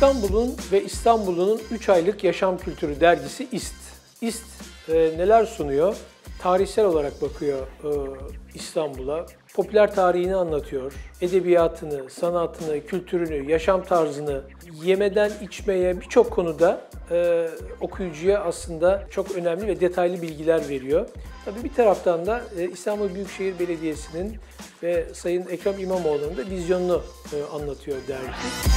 İstanbul'un ve İstanbul'un 3 aylık yaşam kültürü dergisi İST. İST neler sunuyor? Tarihsel olarak bakıyor İstanbul'a. Popüler tarihini anlatıyor. Edebiyatını, sanatını, kültürünü, yaşam tarzını, yemeden içmeye birçok konuda okuyucuya aslında çok önemli ve detaylı bilgiler veriyor. Tabii bir taraftan da İstanbul Büyükşehir Belediyesi'nin ve Sayın Ekrem İmamoğlu'nun da vizyonunu anlatıyor dergi.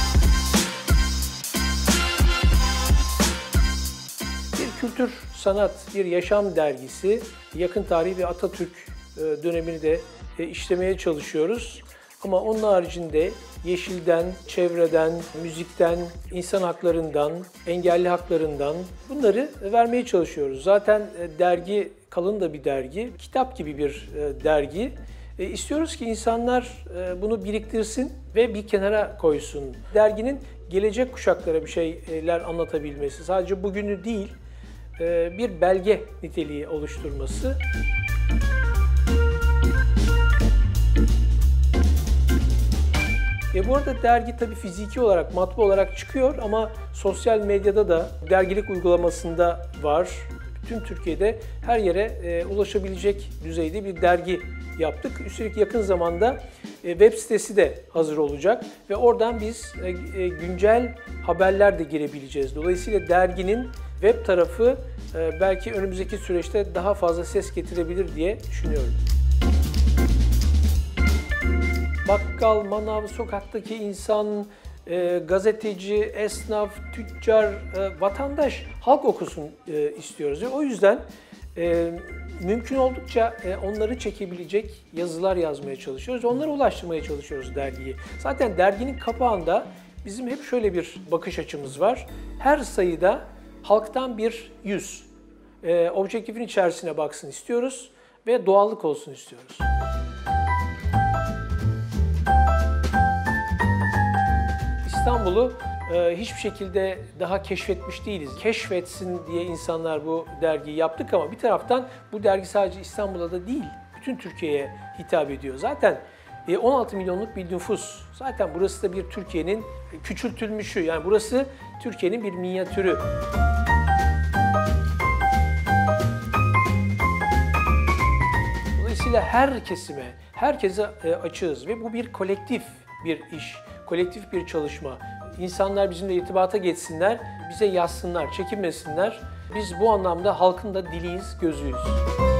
Bir kültür, sanat, bir yaşam dergisi. Yakın tarih ve Atatürk dönemini de işlemeye çalışıyoruz. Ama onun haricinde yeşilden, çevreden, müzikten, insan haklarından, engelli haklarından bunları vermeye çalışıyoruz. Zaten dergi kalın da bir dergi, kitap gibi bir dergi. İstiyoruz ki insanlar bunu biriktirsin ve bir kenara koysun. Derginin gelecek kuşaklara bir şeyler anlatabilmesi, sadece bugünü değil, bir belge niteliği oluşturması. Bu arada dergi tabii fiziki olarak, matbu olarak çıkıyor ama sosyal medyada da dergilik uygulamasında var. Tüm Türkiye'de her yere ulaşabilecek düzeyde bir dergi yaptık. Üstelik yakın zamanda web sitesi de hazır olacak ve oradan biz güncel haberler de girebileceğiz. Dolayısıyla derginin web tarafı belki önümüzdeki süreçte daha fazla ses getirebilir diye düşünüyorum. Bakkal, manav, sokaktaki insan, gazeteci, esnaf, tüccar, vatandaş, halk okusun istiyoruz. O yüzden mümkün oldukça onları çekebilecek yazılar yazmaya çalışıyoruz. Onlara ulaştırmaya çalışıyoruz dergiyi. Zaten derginin kapağında bizim hep şöyle bir bakış açımız var. Her sayıda halktan bir yüz. Objektifin içerisine baksın istiyoruz ve doğallık olsun istiyoruz. İstanbul'u hiçbir şekilde daha keşfetmiş değiliz. Keşfetsin diye insanlar bu dergiyi yaptık ama bir taraftan bu dergi sadece İstanbul'a da değil, bütün Türkiye'ye hitap ediyor. Zaten 16 milyonluk bir nüfus. Zaten burası da bir Türkiye'nin küçültülmüşü. Yani burası Türkiye'nin bir minyatürü. Dolayısıyla her kesime, herkese açığız ve bu bir kolektif bir iş, kolektif bir çalışma. İnsanlar bizimle irtibata geçsinler, bize yazsınlar, çekinmesinler. Biz bu anlamda halkın da diliyiz, gözüyüz.